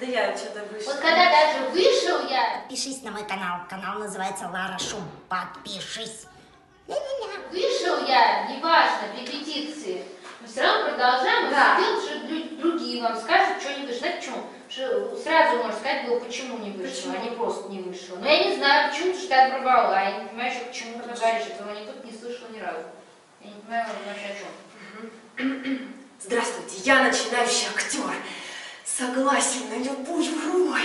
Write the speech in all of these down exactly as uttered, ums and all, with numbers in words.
да я что-то вышла. Вот когда даже вышел я... Подпишись на мой канал. Канал называется Лара Шум. Подпишись. Вышел я, неважно, в репетиции. Мы все равно продолжаем, да. делать, что другие вам скажут, что не вышло. Знаете, почему? Что сразу можно сказать было, почему не вышло, а не просто не вышло. Но я не знаю, почему ты что-то оборвала. Я не понимаю, что почему ты говоришь, этого ни тут не слышала ни разу. Я не понимаю вообще о чем. Здравствуйте, я начинающий актер. Согласен на любую роль.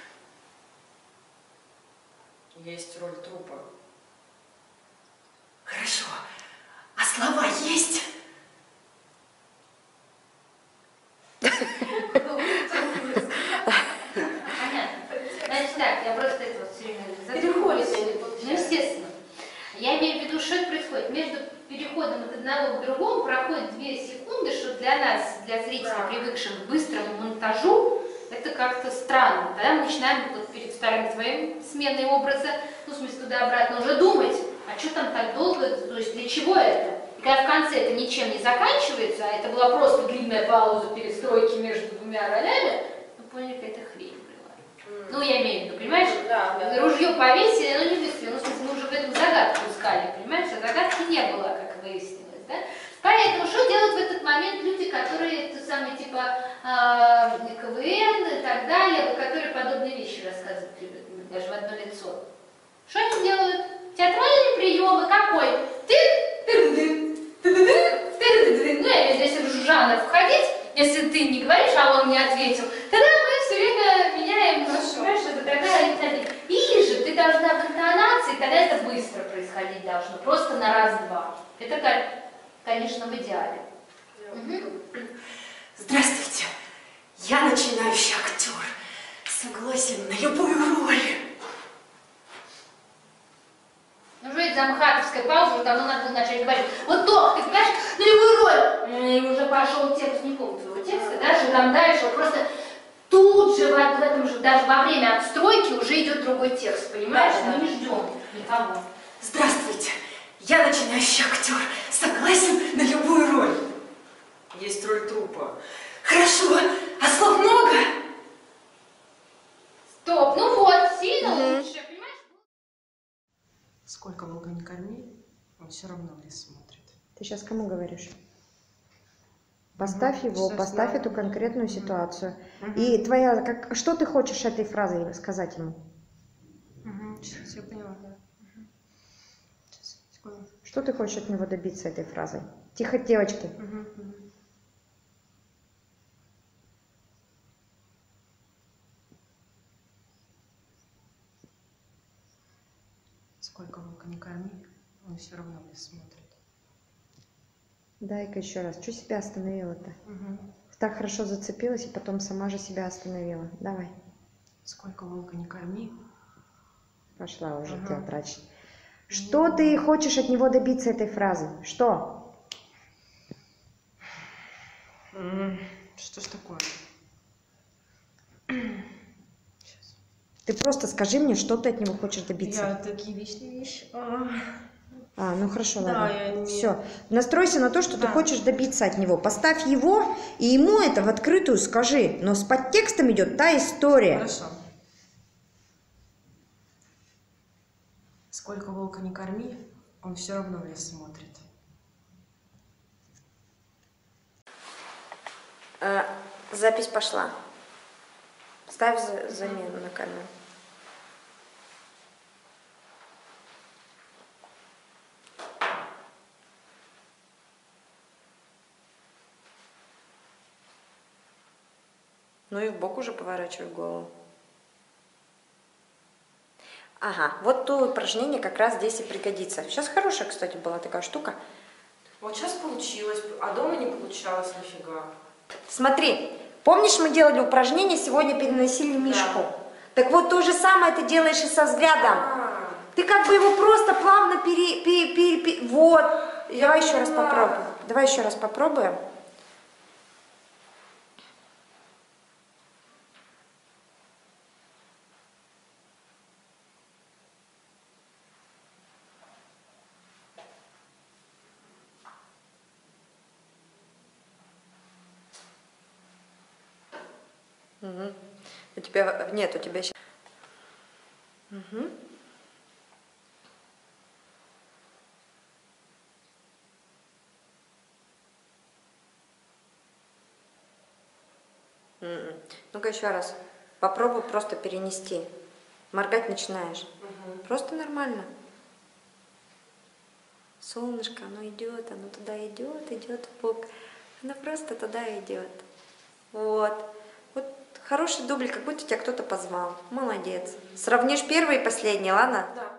Есть роль трупа. Хорошо. А слова есть? Понятно. Значит так, я просто это вот все время переходит. Ну, естественно. Я имею в виду, что это происходит. Между переходом от одного к другому проходит две секунды, что для нас, для зрителей, да. привыкших к быстрому монтажу, это как-то странно. Тогда мы начинаем вот перед вторым своим сменой образа, ну, в смысле, туда-обратно уже думать, а что там так долго, то есть для чего это? И когда в конце это ничем не заканчивается, а это была просто длинная пауза перестройки между двумя ролями, мы поняли, какая-то хрень была. Mm. Ну, я имею в виду, понимаешь? Да, да. Ружье повесили, но не выстрелили. Ну, в смысле, мы уже в этом загадку искали, понимаешь? А загадки не было, как выяснилось, да? Поэтому что делают в этот момент люди, которые, это самое, типа, э, КВН и так далее, которые подобные вещи рассказывают, любят, даже в одно лицо? Что они делают? Театральные приемы, какой? Ты, ты, ты, ты, ну, я здесь в жанр входить, если ты не говоришь, а он не ответил, тогда мы все время меняем, понимаешь, это тогда, или же ты должна в интонации, тогда это быстро происходить должно, просто на раз-два. Это как, конечно, в идеале. Угу. Здравствуйте, я начинающий актер. Согласен на любую роль. Ну, что это за мхатовская пауза, уже давно надо было начать говорить. Вот то, ты понимаешь, на любую роль. И уже пошел текст, не помню твоего текста, да, что там дальше, вот просто тут же, в, в этом же, даже во время отстройки уже идет другой текст, понимаешь? Да, да. Мы не ждем никого. Здравствуйте, я начинающий актер. Согласен на любую роль. Есть роль трупа. Хорошо, а слов много? Стоп, ну вот, сильно угу. лучше, понимаешь? Сколько волка не корми, он все равно в лес смотрит. Ты сейчас кому говоришь? Поставь угу. его, сейчас поставь эту конкретную угу. ситуацию. Угу. И твоя, как, что ты хочешь этой фразой сказать ему? Угу. Сейчас я поняла, да. Угу. Сейчас, секунду. Что ты хочешь от него добиться этой фразой? Тихо, девочки. Угу. Угу. Сколько волка не корми, он все равно в лес смотрит. Дай-ка еще раз. Что себя остановила-то? Угу. Так хорошо зацепилась и потом сама же себя остановила. Давай. Сколько волка не корми. Пошла уже угу. театрачить. Что угу. ты хочешь от него добиться этой фразы? Что? Что ж такое? Ты просто скажи мне, что ты от него хочешь добиться. Я такие личные вещи. А, а ну хорошо, да, ладно. Я не... Все. Настройся на то, что да. ты хочешь добиться от него. Поставь его, и ему это в открытую скажи. Но с подтекстом идет та история. Хорошо. Сколько волка не корми, он все равно в лес смотрит. А, запись пошла. Ставь за, замену на камеру. Ну и в бок уже поворачивай голову. Ага, вот то упражнение как раз здесь и пригодится. Сейчас хорошая, кстати, была такая штука. Вот сейчас получилось, а дома не получалось нифига. Смотри. Помнишь, мы делали упражнение, сегодня переносили мишку? Да. Так вот, то же самое ты делаешь и со взглядом. А-а-а. Ты как бы его просто плавно пере... пере, пере, пере вот. Я Давай поняла. еще раз попробуем. Давай еще раз попробуем. Угу. У тебя нет, у тебя сейчас. Угу. Ну-ка еще раз. Попробуй просто перенести. Моргать начинаешь. Угу. Просто нормально. Солнышко, оно идет, оно туда идет, идет в бок. Оно просто туда идет. Вот. Вот хороший дубль, как будто тебя кто-то позвал. Молодец. Сравнишь первый и последний, ладно? Да.